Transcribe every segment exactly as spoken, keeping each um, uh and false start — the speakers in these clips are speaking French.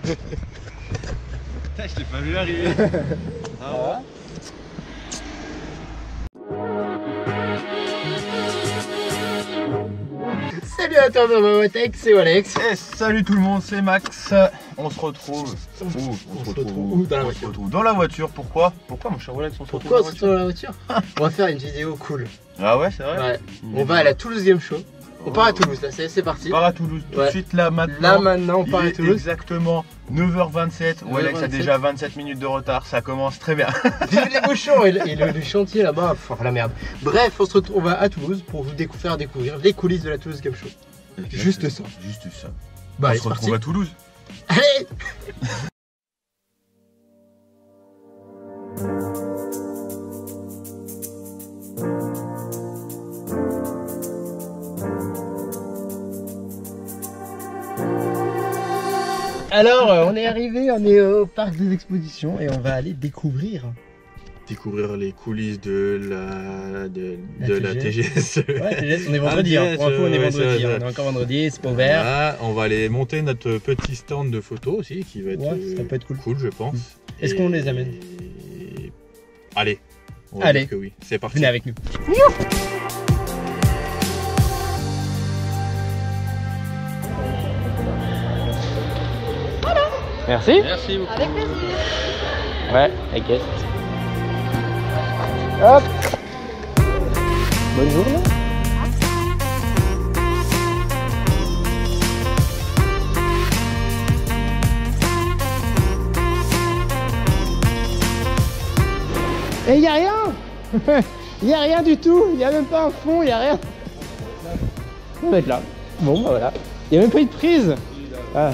Je t'ai pas vu arriver. Ah ouais. Salut à toi Mamotech, c'est Alex. Et salut tout le monde, c'est Max. On se retrouve. Où on, on se retrouve où dans la voiture. Dans la voiture. Pourquoi Pourquoi mon cher Alex on se retrouve Pourquoi on se retrouve dans la voiture? On va faire une vidéo cool. Ah ouais, c'est vrai. Ouais. On va à la Toulouse Game Show. On part à Toulouse là, c'est parti. On part à Toulouse tout ouais. de suite là maintenant. Là maintenant on part Il à Toulouse. Exactement neuf heures vingt-sept. Ouais, Alex a déjà vingt-sept minutes de retard, ça commence très bien. Vive les bouchons et le, et le, le chantier là-bas, enfin la merde. Bref, on se retrouve on va à Toulouse pour vous décou faire découvrir les coulisses de la Toulouse Game Show. Juste ça. Juste ça. Bah, on allez, se retrouve à Toulouse. Allez. Alors, euh, on est arrivé, on est au parc des expositions et on va aller découvrir. Découvrir les coulisses de la de la, de la T G S. Ouais, T G S, on est vendredi. Hein. Pour info, on est ouais, vendredi. ça, hein. On est encore vendredi, c'est pas ouvert. Voilà, on va aller monter notre petit stand de photos aussi, qui va être, ouais, ça peut être cool. cool, je pense. Est-ce qu'on les amène? Allez. On va Allez. dire que oui. C'est parti. Venez avec nous. Merci. Merci beaucoup. Avec plaisir. Ouais, I guess. Hop. Bonne journée. Et y a rien. Y a rien du tout. Y a même pas un fond. Y a rien. On va être là. Bon bah voilà. Y a même pas eu de prise. Ah.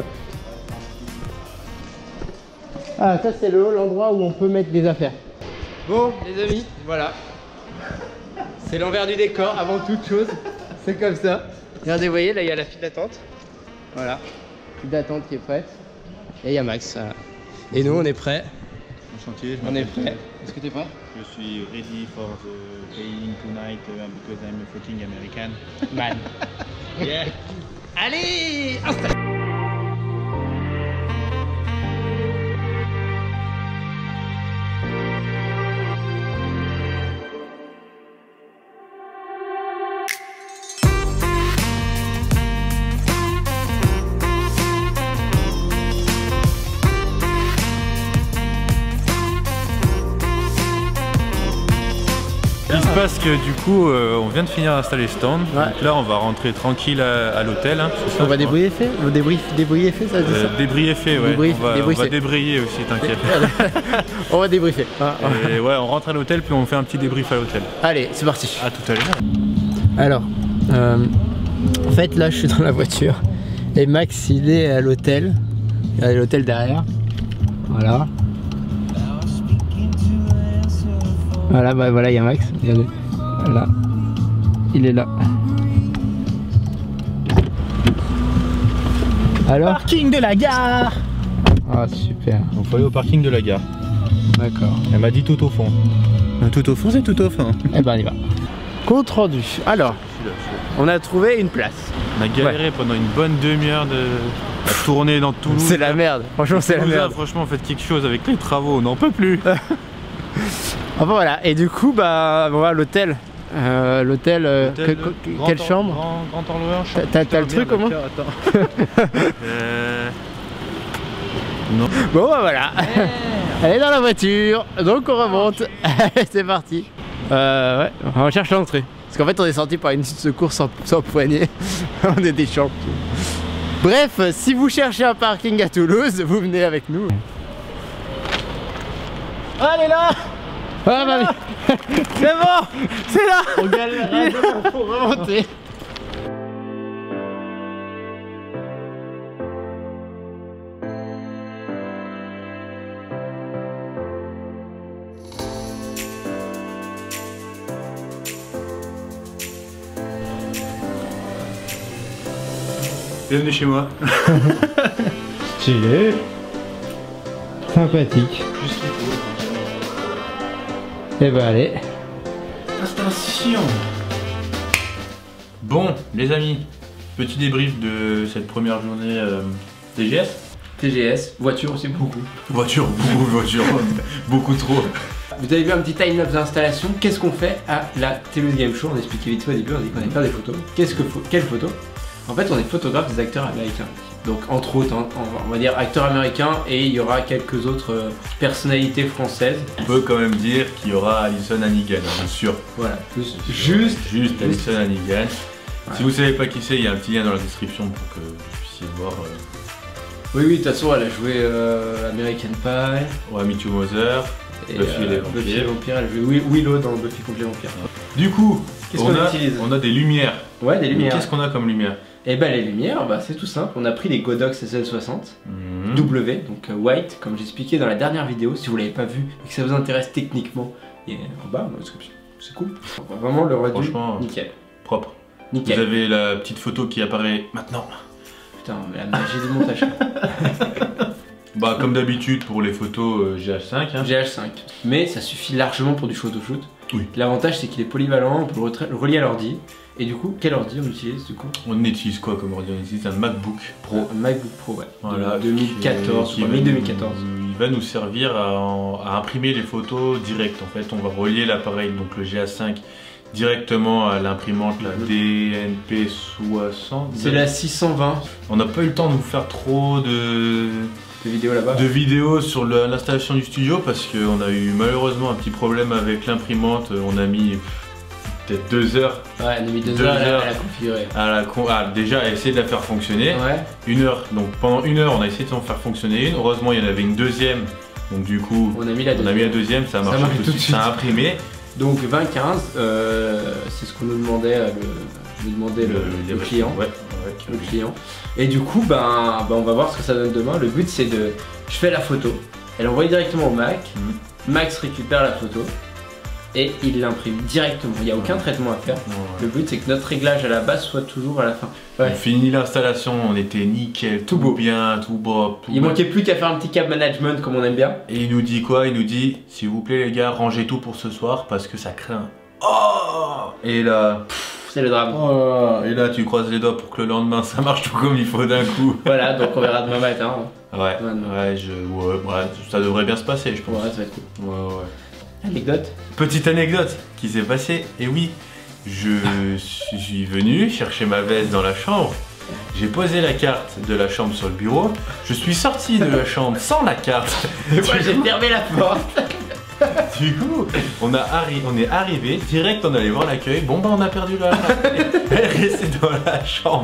Ah, ça c'est le hall, l'endroit où on peut mettre des affaires. Bon, les amis, voilà. C'est l'envers du décor avant toute chose. C'est comme ça. Regardez, vous voyez, là il y a la file d'attente. Voilà. File d'attente qui est prête. Et il y a Max. Voilà. Et nous, on est prêts. Chantier, on est prêts. Est-ce que tu es prêt? Je suis ready for the playing tonight uh, because I'm a fucking American. Man. Yeah. Allez, installe. Il se passe que du coup euh, on vient de finir d'installer le stand, ouais. Donc là on va rentrer tranquille à, à l'hôtel. Hein, on va débriefer, on va débrief, débriefer ça, euh, ça Débriefer, ouais. Débrief, on, va, on va débrayer aussi, t'inquiète. On va débriefer. Ah, Et ouais, on rentre à l'hôtel puis on fait un petit débrief à l'hôtel. Allez, c'est parti. À tout à l'heure. Alors, euh, en fait là je suis dans la voiture et Max il est à l'hôtel. Il y a l'hôtel derrière. Voilà. Voilà, bah voilà, il y a Max. Regardez. Voilà. Il est là. Alors, Parking de la gare. ah super. Donc faut aller au parking de la gare. D'accord. Elle m'a dit tout au fond. Tout au fond, c'est tout au fond. Eh ben on y va. Compte rendu. Alors, on a trouvé une place. On a galéré ouais. pendant une bonne demi-heure de à tourner dans Toulouse. C'est la merde. Franchement, c'est la merde. Franchement, faites quelque chose avec les travaux. On n'en peut plus. Enfin voilà. Et du coup, bah, voilà l'hôtel. Euh, l'hôtel, euh, que, que, quelle chambre? Grand, grand Orloir. T'as le truc comment? euh... Non. Bon bah voilà. Elle est dans la voiture, donc on remonte. C'est parti. Euh, ouais, on cherche l'entrée. Parce qu'en fait on est sorti par une secours sans, sans poignée. On est des champions. Bref, si vous cherchez un parking à Toulouse, vous venez avec nous. Allez là. Ah bah c'est bon. C'est là. On galère pour remonter. Bienvenue chez moi. Stylé. Sympathique. Et bah allez. Installation. Bon, les amis, petit débrief de cette première journée euh, T G S. T G S, voiture aussi beaucoup. Voiture, beaucoup de voitures, beaucoup trop. Vous avez vu un petit time-lapse d'installation. Qu'est-ce qu'on fait à la Télémuse Game Show? On expliquait vite fait au début, on dit qu'on allait faire des photos. Qu'est-ce que quelles photos? En fait, on est photographe des acteurs américains. Donc entre autres, hein, on va dire acteurs américains et il y aura quelques autres euh, personnalités françaises. On peut quand même dire qu'il y aura Alison Hannigan, bien sûr. Voilà, juste, juste, juste Alison Hannigan. Ouais. Si vous savez pas qui c'est, il y a un petit lien dans la description pour que vous puissiez voir. Euh... Oui, oui, de toute façon, elle a joué euh, American Pie. Ouais, Meet You Mother. Et Buffy euh, les Vampires. Buffy les Vampires, elle a joué Willow dans Buffy contre les Vampires. Du coup, qu'est-ce qu'on utilise? On a des lumières. Ouais, des lumières. Qu'est-ce qu'on a comme lumière? Et bah les lumières, bah, c'est tout simple. On a pris les Godox S L soixante mmh. W, donc uh, white, comme j'expliquais dans la dernière vidéo. Si vous l'avez pas vu et que ça vous intéresse techniquement, il est en bas dans la description. C'est cool. Vraiment le rendu, franchement, nickel. Propre. Nickel. Vous avez la petite photo qui apparaît maintenant. Putain, la magie du montage. Bah comme d'habitude pour les photos euh, G H cinq. Hein. G H cinq. Mais ça suffit largement pour du photoshoot. Oui. L'avantage c'est qu'il est polyvalent, on peut le, le relier à l'ordi. Et du coup, quel ordi on utilise du coup? On utilise quoi comme ordi? On utilise un MacBook Pro. Un MacBook Pro, ouais. Voilà, deux mille quatorze, qui, qui mi deux mille quatorze. Nous, il va nous servir à, à imprimer les photos direct. En fait, on va relier l'appareil, donc le G H cinq, directement à l'imprimante, la D N P soixante. C'est la six cent vingt. On n'a pas eu le temps de vous faire trop de... de vidéos là-bas. De vidéos sur l'installation du studio parce qu'on a eu malheureusement un petit problème avec l'imprimante. On a mis peut-être deux heures. Ouais, on a mis deux, deux heures, heures à la configurer. À la con ah, déjà à essayer de la faire fonctionner. Ouais. Une heure. Donc pendant une heure, on a essayé de en faire fonctionner une. Heureusement, il y en avait une deuxième. Donc du coup, on a mis la deuxième. On a mis la deuxième, ça a marché tout, tout de suite. Ça a imprimé. Donc vingt quinze, euh, c'est ce qu'on nous demandait, le, nous demandait le, le, le client. Ouais, ouais, le client. Et du coup, ben, ben, on va voir ce que ça donne demain. Le but, c'est de, je fais la photo, elle envoie directement au Mac. Mm. Max récupère la photo et il l'imprime directement. Il n'y a aucun traitement à faire. Ouais. Le but, c'est que notre réglage à la base soit toujours à la fin. Ouais. On finit l'installation, on était nickel, tout, tout beau, bien, tout beau. Tout il beau. manquait plus qu'à faire un petit cap management comme on aime bien. Et il nous dit quoi? Il nous dit, s'il vous plaît les gars, rangez tout pour ce soir parce que ça craint. Oh! Et là, c'est le drame. Oh, et là, tu croises les doigts pour que le lendemain ça marche tout comme il faut d'un coup. Voilà, donc on verra demain matin. Ouais, demain. ouais, je, ouais, ouais, ça devrait bien se passer, je pense. Ouais, ça va être cool. Ouais, ouais. Anecdote. Petite anecdote qui s'est passée, et oui, je suis venu chercher ma veste dans la chambre, j'ai posé la carte de la chambre sur le bureau, je suis sorti de la chambre sans la carte. Et moi j'ai fermé la porte. Du coup, on, a arri on est arrivé, direct on allait voir l'accueil, bon bah on a perdu la Elle est restée dans la chambre.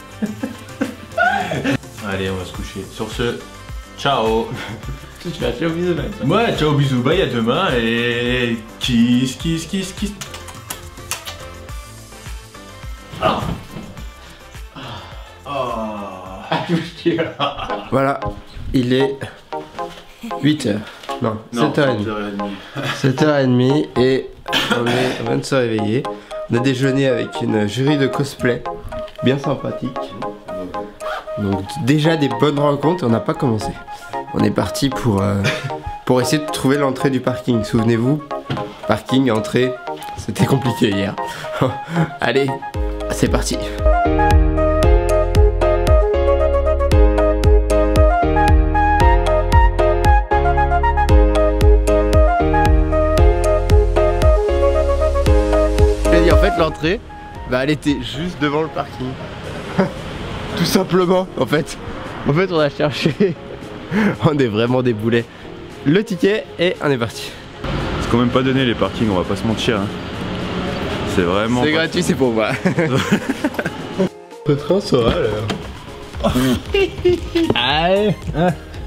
Allez, on va se coucher. Sur ce, ciao. Tu vas ciao bisous bye. Ouais, ciao bisous bye, à demain et kiss kiss kiss kiss. Ah. Oh. Voilà, il est huit heures. Non, sept heures trente. sept heures trente et on, est, on vient de se réveiller. On a déjeuné avec une jury de cosplay bien sympathique. Donc déjà des bonnes rencontres, on n'a pas commencé. On est parti pour, euh, pour essayer de trouver l'entrée du parking. Souvenez-vous, parking, entrée, c'était compliqué hier. Allez, c'est parti. En fait, l'entrée, bah, elle était juste devant le parking. Tout simplement, en fait. En fait, on a cherché. On est vraiment des boulets. Le ticket et on est parti. C'est quand même pas donné les parkings, on va pas se mentir. Hein. C'est vraiment. C'est gratuit, c'est pour moi. Le train sera alors. Allez. Hein.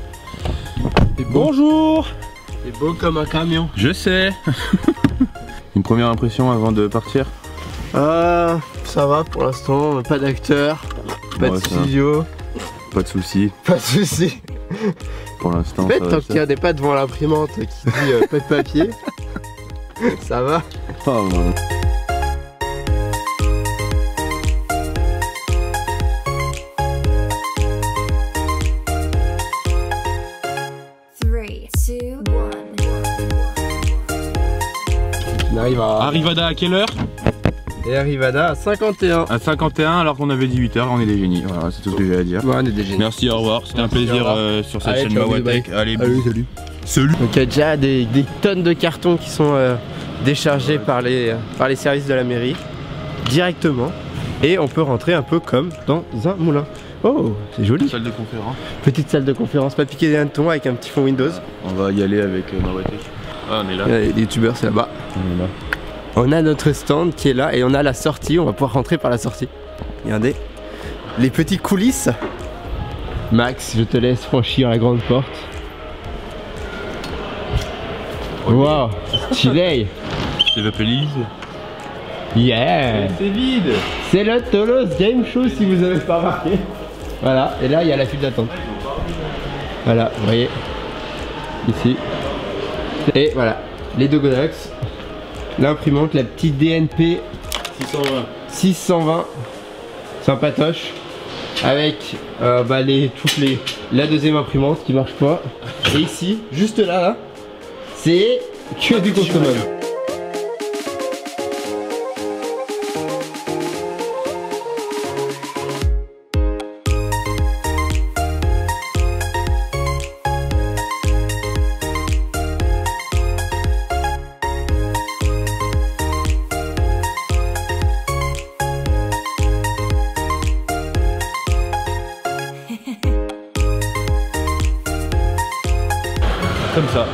Bonjour. C'est beau comme un camion. Je sais. Une première impression avant de partir? Ah, ça va pour l'instant, pas d'acteur, pas ouais, de studio. Pas de soucis. Pas de soucis. Pour l'instant. En fait, tant qu'il n'est pas devant l'imprimante qui dit euh, pas de papier, ça va. Oh, ouais. On arrive à... Arrivada à quelle heure? Et Arrivada à cinquante et un. À cinquante et un alors qu'on avait dix-huit heures, on est des génies. Voilà, c'est tout ce que j'ai à dire. Ouais, on est des génies. Merci, au revoir. C'était un Merci, plaisir euh, sur cette Allez, chaîne ciao, Mawatech. bye. Allez, Allez, salut. Salut. Donc il y a déjà des, des tonnes de cartons qui sont euh, déchargés par les, par les services de la mairie directement. Et on peut rentrer un peu comme dans un moulin. Oh, c'est joli. Salle de conférence. Petite salle de conférence, pas piquer des hannetons avec un petit fond Windows. On va y aller avec euh, Mawatech. Ah, on est là. Les youtubeurs, c'est là-bas. On est là. On a notre stand qui est là et on a la sortie, on va pouvoir rentrer par la sortie. Regardez, les petits coulisses. Max, je te laisse franchir la grande porte. Wow, stylé. C'est la police. Yeah. C'est vide. C'est le Toulouse Game Show si vous avez pas remarqué. Voilà, et là il y a la file d'attente. Voilà, vous voyez. Ici. Et voilà, les deux Godox. L'imprimante, la petite D N P six cent vingt. six cent vingt. Sympatoche. Avec euh, bah, les, toutes les, la deuxième imprimante qui marche pas. Et ici, juste là, là c'est que du consommable. Comme ça.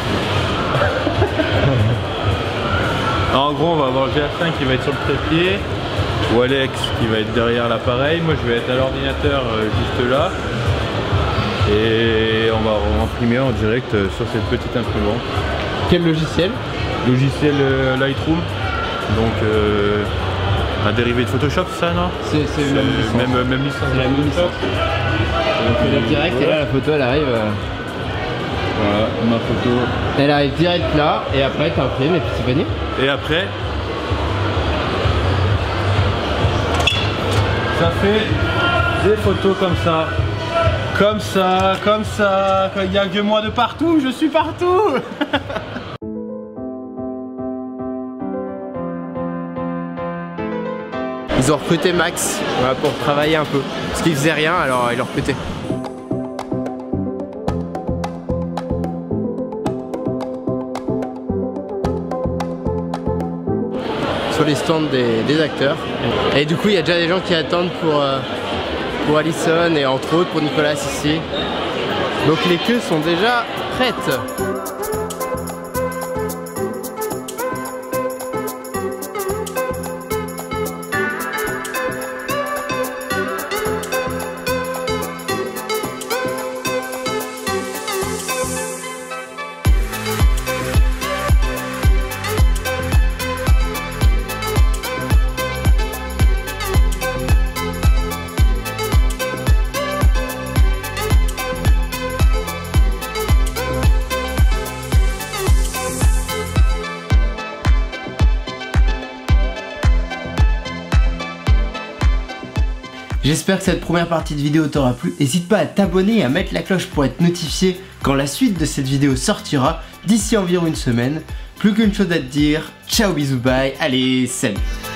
Alors, en gros, on va avoir le G H cinq qui va être sur le trépied, ou Alex qui va être derrière l'appareil. Moi, je vais être à l'ordinateur euh, juste là. Et on va imprimer en direct euh, sur cette petite imprimante. Quel logiciel? Logiciel euh, Lightroom. Donc, euh, un dérivé de Photoshop, ça, non? C'est le même licence. Même, même licence. C'est la même licence. Donc, on est direct et là, la photo, elle arrive. Euh... Voilà, ma photo. Elle arrive direct là et après t'imprimes et puis c'est fini. Et après, ça fait des photos comme ça. Comme ça, comme ça. Il n'y a que moi de partout, je suis partout. Ils ont recruté Max voilà, pour travailler un peu. Parce qu'il faisait rien alors ils l'ont recruté. Sur les stands des, des acteurs. Et du coup il y a déjà des gens qui attendent pour, euh, pour Alison et entre autres pour Nicolas ici. Donc les queues sont déjà prêtes. J'espère que cette première partie de vidéo t'aura plu. N'hésite pas à t'abonner et à mettre la cloche pour être notifié quand la suite de cette vidéo sortira d'ici environ une semaine. Plus qu'une chose à te dire, ciao bisous bye, allez salut.